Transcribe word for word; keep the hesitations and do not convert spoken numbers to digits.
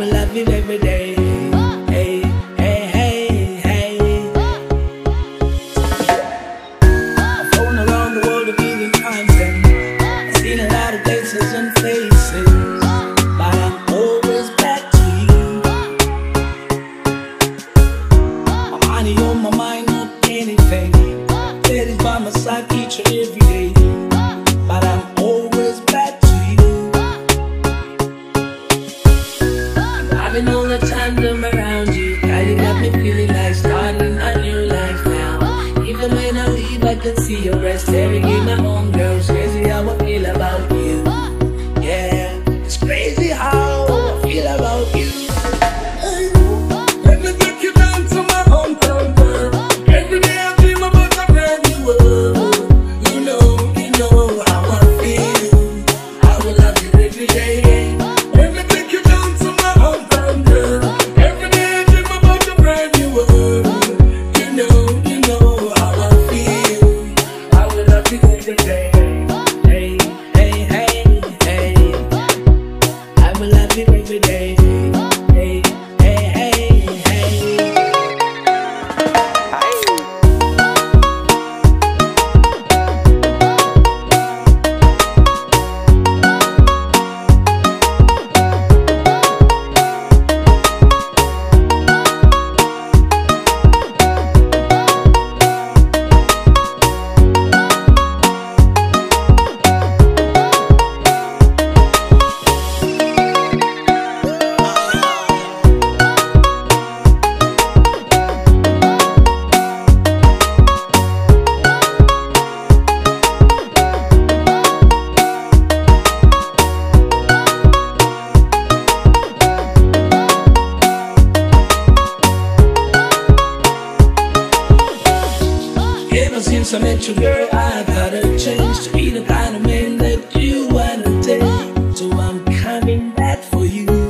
will love you every day. Hey, hey, hey, hey. I've flown around the world a billion times and I've seen a lot of places and faces, but I'm always back to you. My money on my mind, not anything. Ladies by my side each and every day, but I'm always back to you. I'm having all the time I'm around you. Girl, you got me feeling like starting a new life now. Even when I leave, I can see your breast staring in my own girl. It's crazy how I feel about you. Yeah, it's crazy how I feel about you. Let me take you down to my hometown, girl. Every day I dream about a brand new world. You know, you know how I feel. I will love you every day. Let me take you down to my hometown, girl. Every day I dream about a brand new world. You know, you know how I feel. I will love you every day. Hey, hey, hey, hey. I will love you every day. Hey, hey, hey, hey. Ever since I met you, girl, I gotta change to be the kind of man that you wanna take. So I'm coming back for you.